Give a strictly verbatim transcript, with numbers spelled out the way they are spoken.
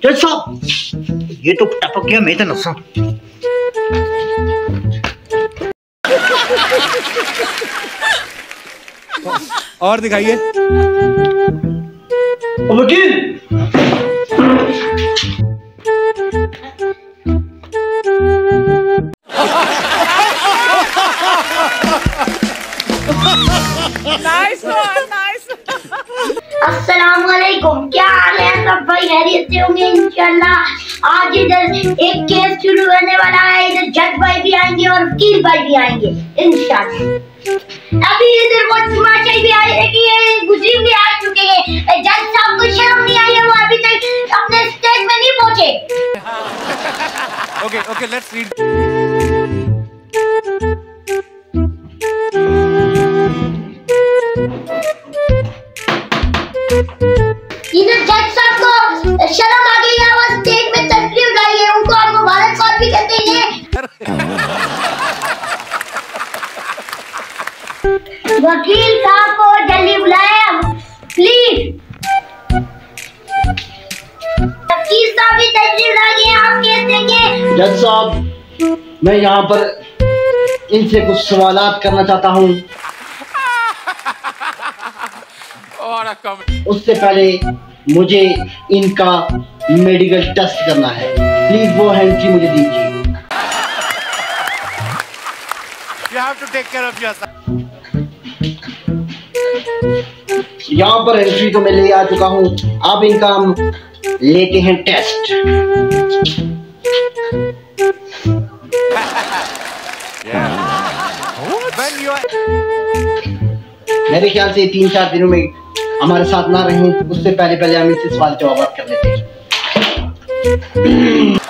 जज साहब, ये तो टपक गया मैं तो नसा। और दिखाइए। वकील, अस्सलामुअलैकुम, क्या हाल है सब भाई? खैरियत से होंगे इंशाल्लाह। आज इधर एक केस शुरू होने वाला है। इधर जज भाई भी आएंगे और वकील भाई भी आएंगे इंशाल्लाह। अभी इधर वो तमाशा भी आए हैं कि ये गुजरी भी आ चुके हैं। जज साहब को शर्म नहीं आई है, वो अभी तक अपने स्टेज में नहीं पहुंचे। Okay okay, let's read. इधर जज साहब को शर्म आ गई है, वो स्टेज में तस्वीर लाई है, उनको आप मुबारकबाद भी कहते हैं। वकील साहब को जल्दी बुलाएं प्लीज। वकील साहब भी तस्वीर लाई है, आप केस देंगे। जज साहब, मैं यहाँ पर इनसे कुछ सवालात करना चाहता हूँ। उससे पहले मुझे इनका मेडिकल टेस्ट करना है। प्लीज वो हैंकी मुझे दीजिए। You have to take care of yourself. यहाँ पर एंट्री तो मैं ले आ चुका हूँ, अब इनका हम लेते हैं टेस्ट। मेरे ख्याल से तीन चार दिनों में हमारे साथ ना रहें, उससे पहले पहले हम इनसे सवाल जवाब कर लेते हैं।